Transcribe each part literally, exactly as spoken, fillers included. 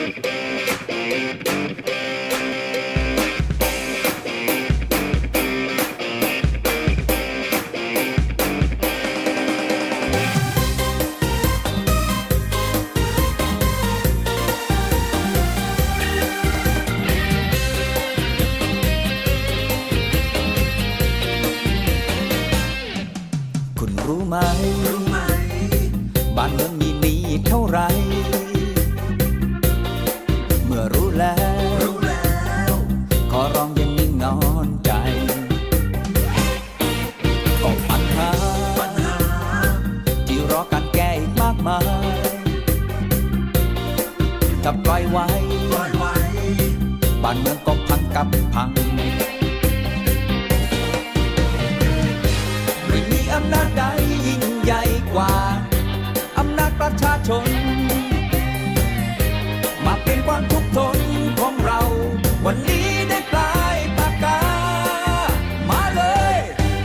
รู้ไหมรู้ไหมบ้านเมืองมีหนี้เท่าไรเมื่อรู้แล้วรู้แล้วขอร้องอย่านิ่งนอนใจก็ปัญหาปัญหาที่รอการแก้อีกมากมายถ้าปล่อยไว้ปล่อยไว้บ้านเมืองก็พังกับพังไม่มีอำนาจใดยิ่งใหญ่กว่าอำนาจประชาชนมาเป็นความทุกข์ทนของเราวันนี้ได้ปลายปากกามาเลย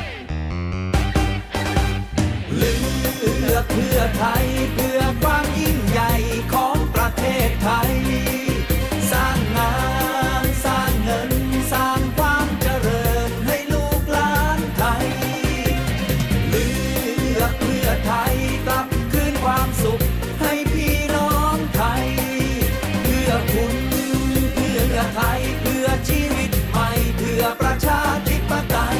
เลือกเพื่อไทยเพื่อความยิ่งใหญ่ของประเทศไทยสร้างงานสร้างเงินสร้างความเจริญให้ลูกหลานไทยเลือกเพื่อไทยกลับคืนความสุขให้พี่น้องไทยเพื่อคุณเพื่อไทยเพื่อชีวิตใหม่เพื่อประชาธิปไตย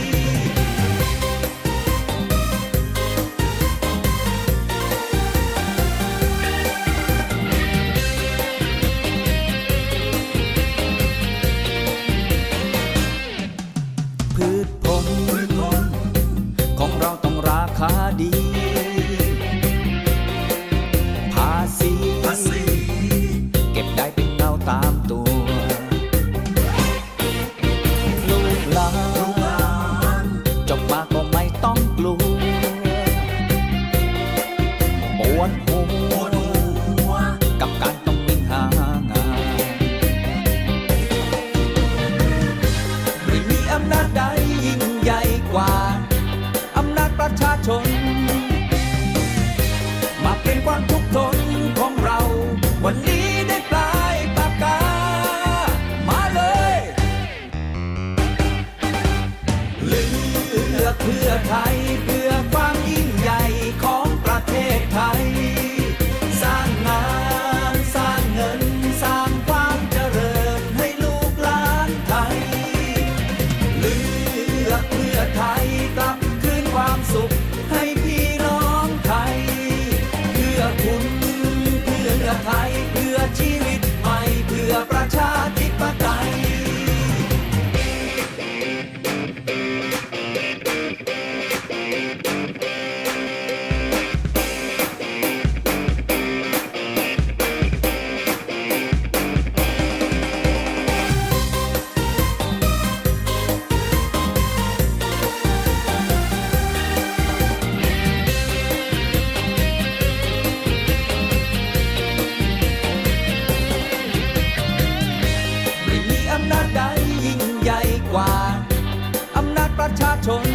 พืชผลของเราต้องราคาดีภาษีเก็บได้เป็นเงาตามตัวลูกหลานจบมาก็ไม่ต้องกลัวปวดหัวกับการต้องวิ่งหางานไม่มีอำนาจใดยิ่งใหญ่กว่าอำนาจประชาชนมาเป็นความทุกข์ทนของเราวันนี้ได้ปลายปากกามาเลยเลือกเพื่อไทยเพื่อความยิ่งใหญ่ของประเทศไทยสร้างงานสร้างเงินสร้างความเจริญให้ลูกหลานไทยเลือกเพื่อไทยกลับคืนความสุขให้พี่น้องไทยเพื่อคุณเพื่อไทยเพื่อชีวิตใหม่เพื่อประชาธิปไตยอำนาจใดยิ่งใหญ่กว่าอำนาจประชาชน